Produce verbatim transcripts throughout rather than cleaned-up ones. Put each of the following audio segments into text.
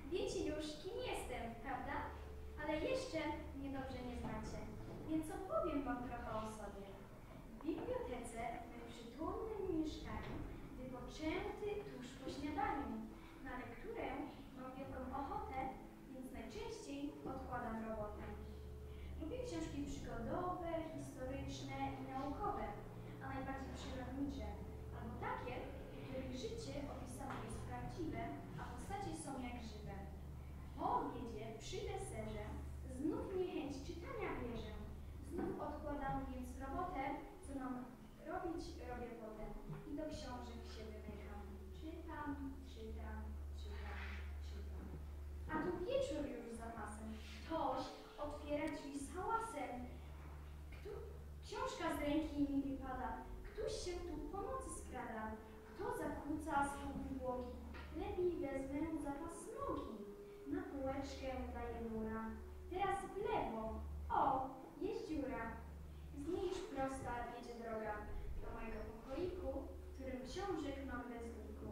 Wiecie już, kim jestem, prawda? Ale jeszcze mnie dobrze nie znacie, więc opowiem wam trochę o sobie. W bibliotece, w moim przytulnym mieszkaniu, wypoczęty tuż po śniadaniu. Na lekturę mam wielką ochotę, więc najczęściej odkładam robotę. Lubię książki przygodowe, historyczne i naukowe, a najbardziej przyrodnicze, albo takie, w których życie opisane jest prawdziwe, a postacie są jak żywe. Po obiedzie, przy deserze, znów mnie chęć czytania bierze. Znów odkładam więc robotę, co mam robić, robię potem. I do książek się wymykam. Czytam, czytam, czytam, czytam. A tu wieczór już za pasem. Ktoś otwiera drzwi z hałasem. Kto? Książka z ręki mi wypada. Któż się tu po nocy skrada? Kto zakłóca swój podłogi? Lepiej wezmę za was nogi. Na półeczkę daję mura. Teraz w lewo. O, jest dziura. Z niej już prosta wiedzie droga do mojego pokoiku, w którym książek mam bez liku.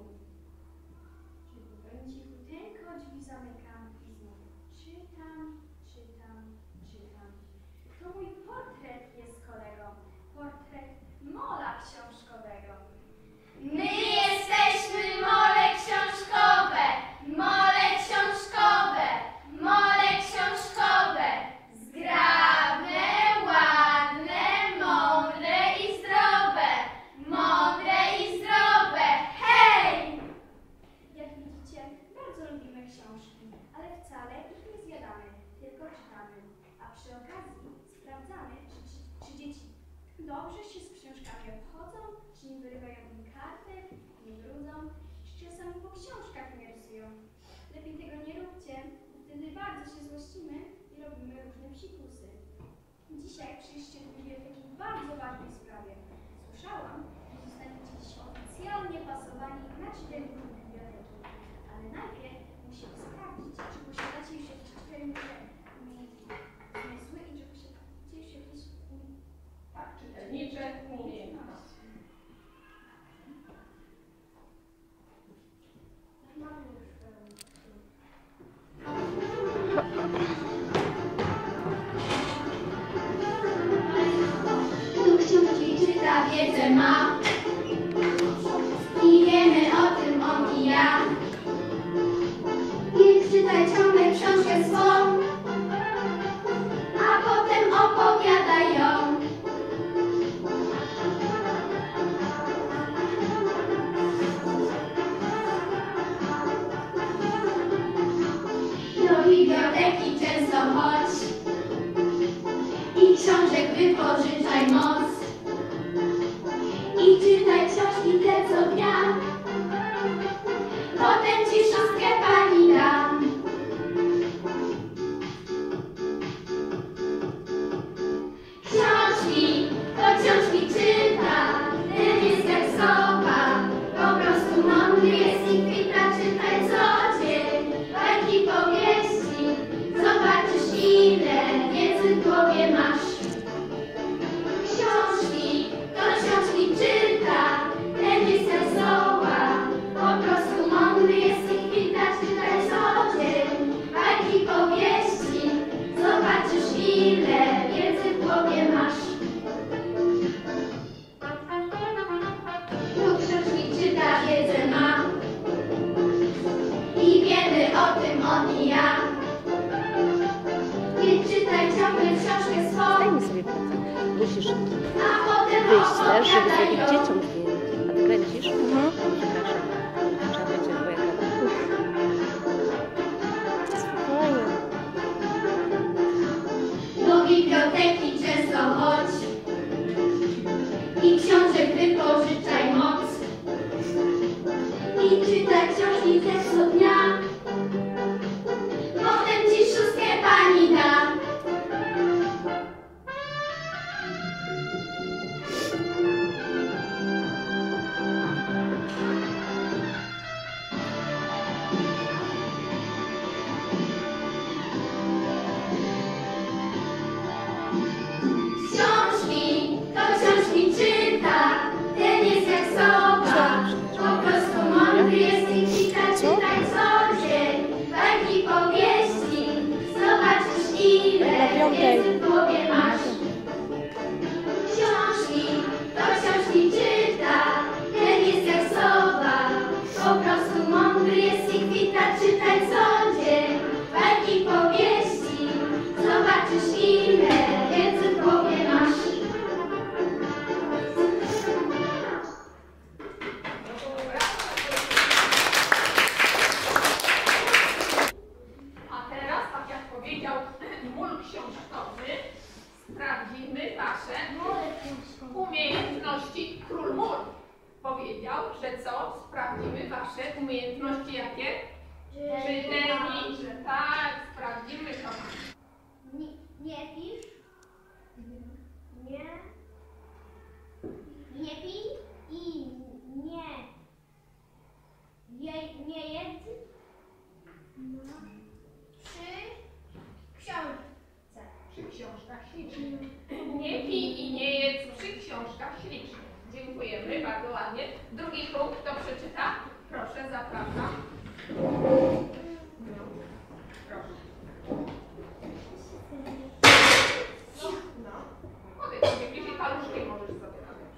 Cichuteńko drzwi zamykam i znów czytam, czytam, czytam. To mój portret jest kolego. Portret mola książkowego. My jesteśmy mole książkowe, mole książkowe, mole książkowe. Zgrabne, ładne, mądre i zdrowe, mądre i zdrowe. Hej! Jak widzicie, bardzo lubimy książki, ale wcale ich nie zjadamy, tylko czytamy. A przy okazji sprawdzamy, czy, czy, czy dzieci dobrze się z książkami obchodzą, czy nie wyrywają im kartek, nie brudzą, czy czasami po książkach nie rysują. Lepiej tego nie róbcie, bo wtedy bardzo się złościmy i robimy różne psikusy. Dzisiaj przyjście do biblioteki w bardzo ważnej sprawie. Słyszałam, że zostaniecie dziś oficjalnie pasowani na czytelników biblioteki. Ale najpierw musimy sprawdzić, czy posiadacie już jakieś czytelnicze zmysły i czy posiadacie już jakieś Tak, czytelnicze umiejętności. Mamy już Tu książki czyta, wiedzę ma i wiemy o tym on i ja. Więc czytaj ciągle książkę swą, a potem opowiadaj ją. Do biblioteki często chodź i książek wypożyczaj moc. I czytaj książki te co dnia, potem ci szóstkę pani dam. Książki, to książki czyta, ten jest jak sowa, po prostu mądry jest i kwita, czytaj co dzień, bajki, powieści, zobaczysz ile wiedzy w głowie masz. Książki, to książki czyta, ten jest jak sowa, po prostu mądry jest i kwita, czytaj co dzień, bajki, powieści, zobaczysz ile wiedzy w głowie masz. Tu książki czyta, wiedzę ma i wiemy o tym on i ja. Więc czytaj ciągle książkę swą, Daj mi sobie pracę. Musisz a potem wyjść też, żeby opowiadaj zrobić ją. dzieciom zdjęcie. A ty kręcisz? Mhm. Przepraszam. Trzeba będzie twoja gada. Spokojnie. Do biblioteki często chodź i książek wypożyczaj moc. I czytaj książki te co dnia, potem ci szóstkę pani da. Książki, to książki czyta, ten jest Przy książce. Przy książkach ślicznie. Nie pij i nie jedz przy książkach ślicznie. Dziękujemy, bardzo ładnie. Drugi punkt, kto przeczyta? Proszę, zapraszam. No, proszę. No, powiedz sobie, bliżej paluszkiem możesz sobie robić.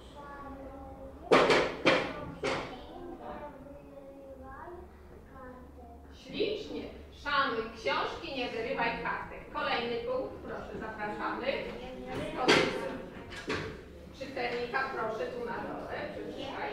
Ślicznie. Szanuj książki, nie wyrywaj kartek. Kolejny punkt, proszę, zapraszamy. Czytelnika, proszę, tu na dole, przeczytaj.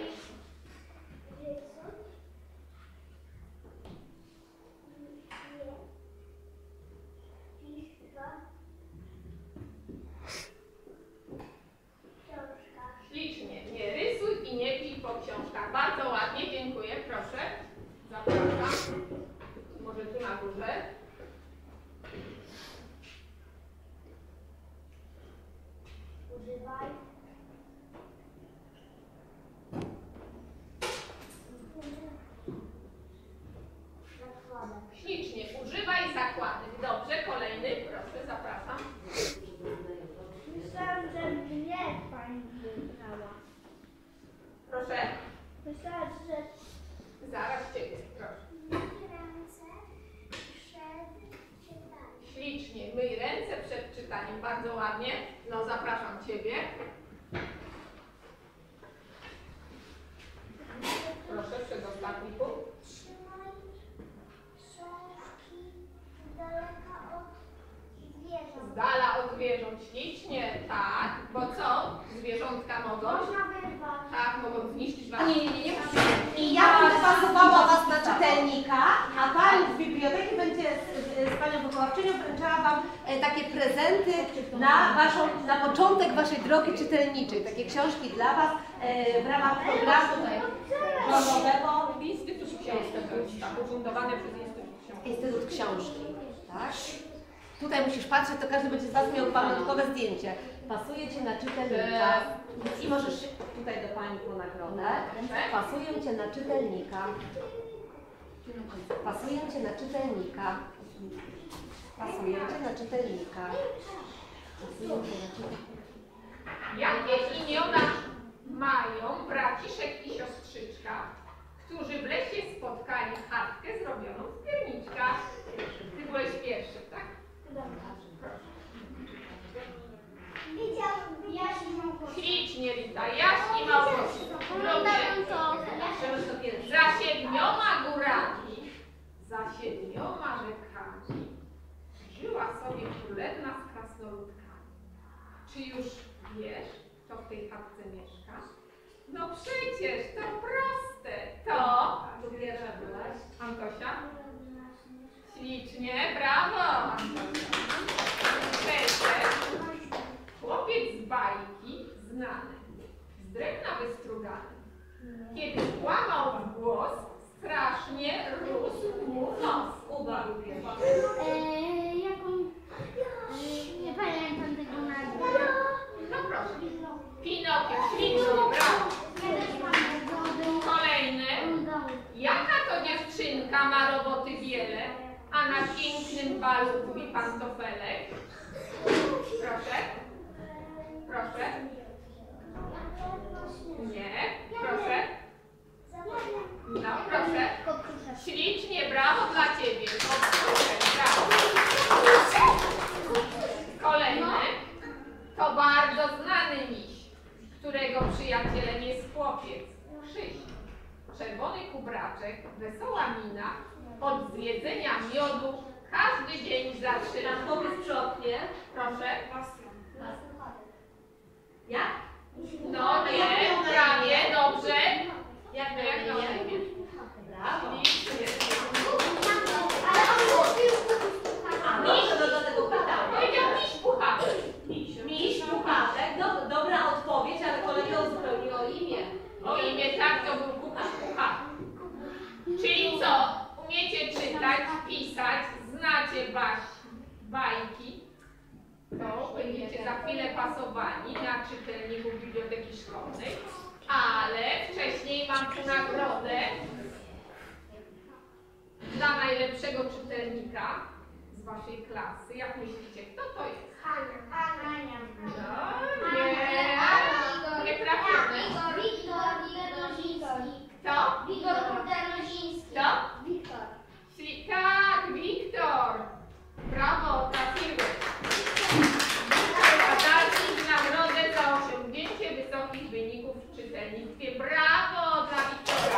Ślicznie. Nie rysuj i nie pij po książkach. Bardzo ładnie, dziękuję, proszę. Zapraszam. Może tu na górze. Używaj. Zakładam. Ślicznie. Używaj zakładek. Dobrze, kolejny, proszę, zapraszam. Myślałam, że mnie pani wybrała. Proszę. Myślałam, że Zaraz ciebie, proszę. ręce przed czytaniem. Ślicznie. Myj ręce przed czytaniem. Bardzo ładnie. No, zapraszam ciebie. Proszę, przedostatni punkt. Trzymaj książki z daleka od zwierząt. Z dala od zwierząt. Ślicznie, tak. Bo co? Zwierzątka mogą? Można wyrwać. Tak, mogą zniszczyć was. Nie, nie, nie, nie. I ja bym pasowała Was na czytelnika, a Pani z biblioteki będzie z, z Panią wychowawczynią wręczała Wam e, takie prezenty na, waszą, na początek Waszej drogi czytelniczej. Takie książki dla Was e, w ramach programu rządowego Instytut Książki, tak, ufundowane przez Instytut Książki. Instytut Książki. Tak? Tutaj musisz patrzeć, to każdy będzie z Was miał pamiątkowe zdjęcie. Pasuje Cię na czytelnika i możesz się tutaj do Pani po nagrodę. Pasuję Cię na czytelnika. Pasuję Cię na czytelnika. Pasuję Cię na czytelnika. Pasuję Cię na czytelnika. Jakie imiona mają braciszek i siostrzyczka, którzy w lesie spotkali chatkę zrobioną z pierniczka? Ty byłeś pierwszy, tak? Proszę. Widziałam Jaś i Małgosia. Ślicznie, Rita. Jaś i Małgosia. Oglądałam to. Za siedmioma górami, za siedmioma rzekami żyła sobie królewna z krasnoludkami. Czy już wiesz, kto w tej chatce mieszka? No przecież, to proste. To... Tu pierwsza byłaś. Antosia? Ślicznie, brawo, Antosia. Trzecie. Chłopiec z bajki znany, z drewna wystrugany. Kiedy kłamał w głos, strasznie rósł mu nos. Kuba lubię. Eee, jaką... Eee, nie pamiętam tego nazwy. No proszę. Pinokio, ślicznie, brawo. Ja też mam do Kolejny. domu. Jaka to dziewczynka ma roboty wiele, a na pięknym balu kupi pantofelek? Proszę. Proszę. Nie. Proszę. No, proszę. Ślicznie, brawo dla Ciebie. Brawo. Kolejny. To bardzo znany miś, którego przyjacielem jest chłopiec. Krzyś. Czerwony kubraczek, wesoła mina, od zjedzenia miodu każdy dzień zaczyna. Chłopiec sprzątnie. Proszę. Jak? No nie, prawie, dobrze. Jak na Jak na imię? imię? Brawo. Ślicznie. Ale on mówił, A, no to do tego pytania. Powiedział miś puchaty. Miś Puchatek. Do, dobra odpowiedź, ale kolega uzupełnił o imię. O imię tak, to był kukuś puchaty. Czyli co? Umiecie czytać, pisać, znacie baś, bajki, to będziecie za chwilę pasowani na czytelników Biblioteki Szkolnej, ale wcześniej mam tu nagrodę. dla najlepszego czytelnika z waszej klasy. Jak myślicie, kto to jest? Ania. No, nie, nie trafione. Wiktor Ruziński. Kto? Wiktor Ruziński. Kto? Wiktor. Czyli tak, Wiktor. Brawo, trafiłeś. A dalej nagrodę za osiągnięcie wysokich wyników w czytelnictwie. Brawo dla Wiktora.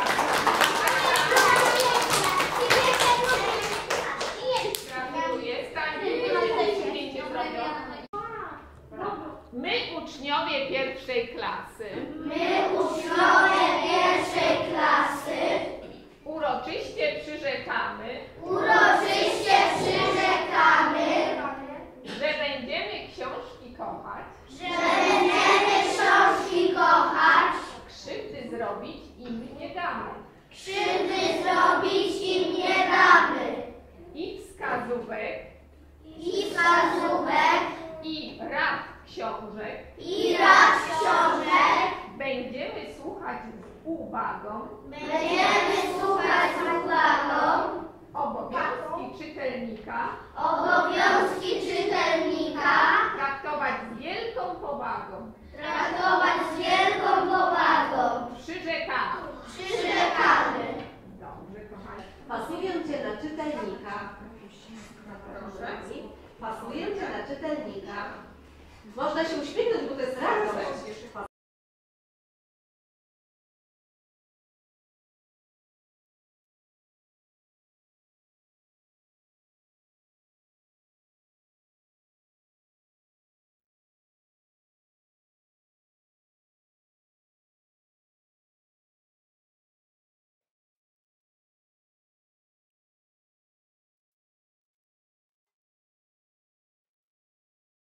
Gratuluję. Stańcie, zdjęcie zrobione. My uczniowie pierwszej klasy My uczniowie pierwszej klasy uroczyście przyrzekamy, uroczyście przyrzekamy, że będziemy książki kochać, że będziemy książki kochać, krzywdy zrobić im nie damy krzywdy zrobić im nie damy i wskazówek i wskazówek i rad książek i rad książek będziemy słuchać z uwagą. będziemy słuchać z uwagą. Obowiązki czytelnika Obowiązki czytelnika traktować z wielką powagą. traktować z wielką powagą. Przyrzekamy. Przyrzekamy. Dobrze, kochani. Pasuję Cię na czytelnika. Proszę. Pasuję Cię na czytelnika. Można się uśmiechnąć, bo to jest radość.